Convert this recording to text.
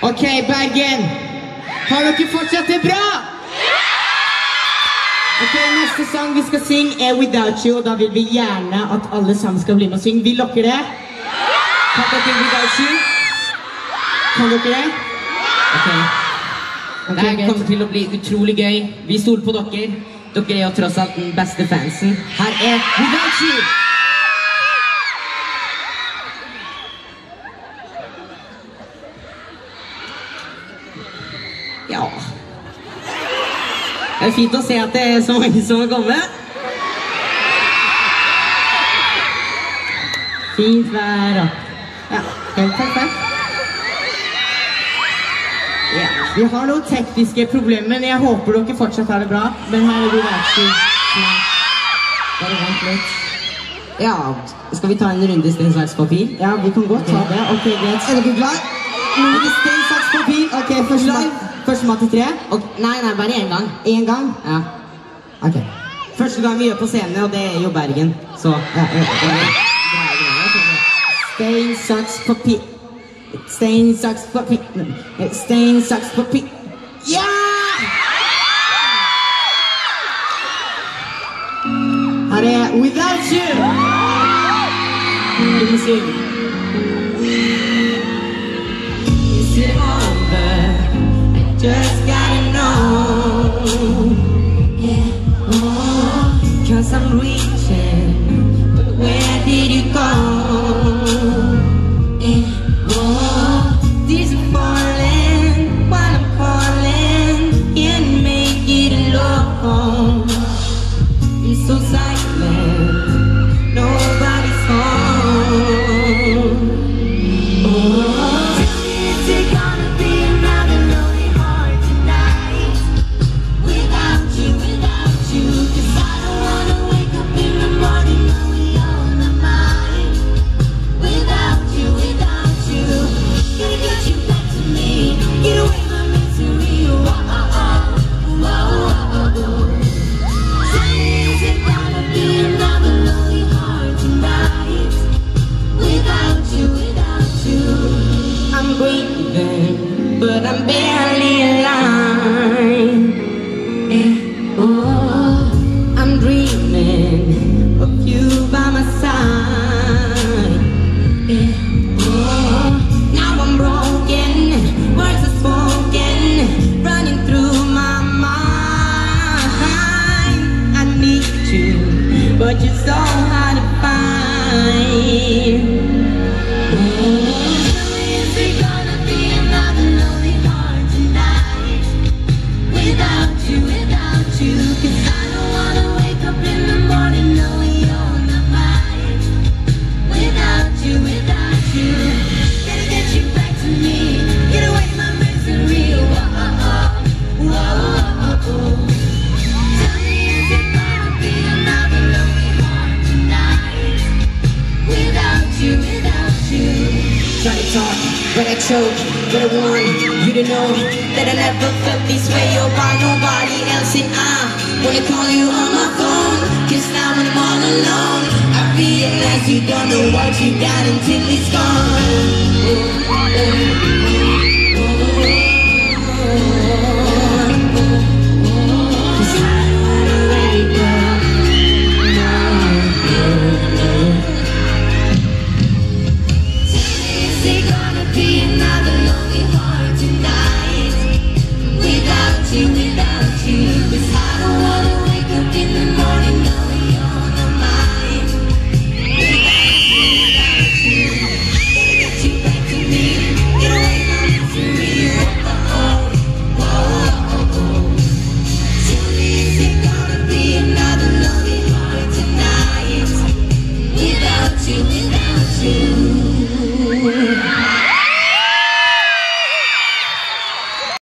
Ok, Bergen. Har dere fortsatt det bra? Ok, neste sang vi skal synge er Without You, og da vil vi gjerne at alle sammen skal bli med og synge. Vil dere det? Kan dere Without You? Kan dere det? Ok. Det her kommer til å bli utrolig gøy. Vi stoler på dere. Dere er jo tross alt den beste fansen. Her er Without You! Ja. Det er fint å se at det er så mange som har kommet. Fint vær og... Ja, helt perfekt. Ja, vi har noen tekniske problemer, men jeg håper dere fortsatt har det bra. Men her er Without You. Bare vent litt. Ja, skal vi ta en runde i stein, saks, papir? Ja, vi kan godt ta det. Ok, greit. Er dere klar? Stein, saks, papir. Ok, første mat til 3. Nei, bare en gang. En gang? Ja. Ok. Første gang vi gjør på scenen, og det er jo Bergen. Så, ja. Stein, saks, papir. Stein, saks, papir. Stein, saks, papir. Ja! Her er Without You! Du må synge. Is it over? I just gotta know. Yeah. Oh, 'cause I'm reaching, but where did you go? Yeah. Oh, these are falling while I'm calling. Can't make it alone. I'm so silent, nobody's home. Oh, is it gonna be another lonely heart tonight? Without you, 'cause I don't wanna wake up in the morning knowing you're on my mind. Without you, gotta get you back to me, get away my misery. Whoa, oh, oh, whoa, oh, oh. Is it gonna be another lonely heart tonight? Without you. I'm breathing, but I'm barely alive. Yeah. Oh, I'm dreaming of you by my side. Yeah. Oh, now I'm broken, words are spoken, running through my mind. I need you, but you're so hard to find. Is it gonna be another lonely heart tonight? Without you, 'cause I don't wanna wake up in the morning knowing you're on my mind. Without you, gotta get you back to me, get away my misery. Whoa, oh, oh, whoa, oh, oh. Tell me, is it gonna be another lonely heart tonight? Without you. Try to talk, but I choke, but I want you to know that I never felt this way or by nobody else. And I wanna call you on my phone, 'cause now when I'm all alone, I realize you don't know what you got until it's gone. Oh, oh,